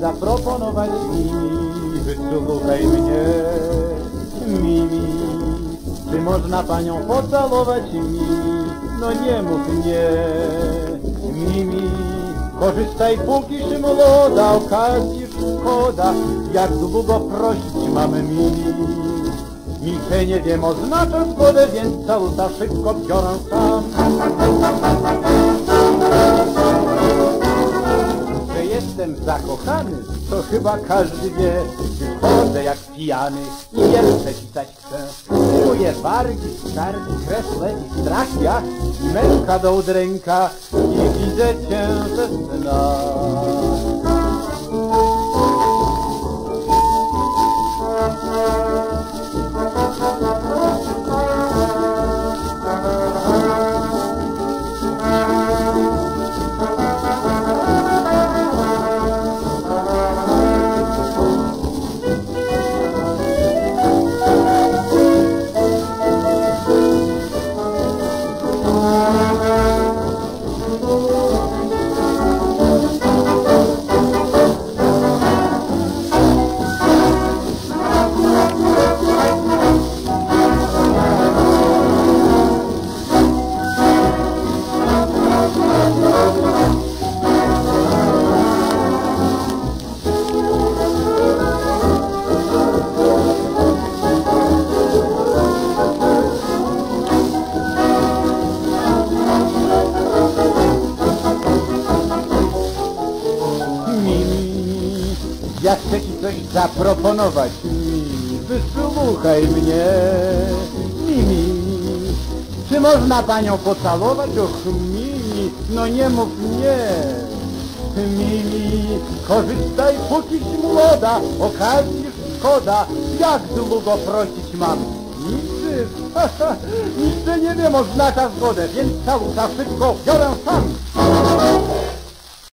zaproponować Mimi, wysłuchaj mnie, Mimi. Czy można panią pocałować, Mimi? No nie mów nie, Mimi. Korzystaj pókiś młoda, okazji szkoda, jak długo prosić mamy, Mimi. Milczenie wiem oznacza zgodę, więc całusa szybko biorę sam. Że jestem zakochany, to chyba każdy wie. Chodzę jak pijany i jeszcze pisać chcę. Czuję wargi, skargi, kresle i strach jak męka do udręka i widzę cię ze snach. Ja chcę ci coś zaproponować, Mimi, wysłuchaj mnie, Mimi. Czy można panią pocałować? Och, Mimi, no nie mów nie, Mimi. Korzystaj pókiś młoda, okazji szkoda, jak długo prosić mam? Nic nie wiem, oznacza zgodę, więc całusa szybko biorę sam.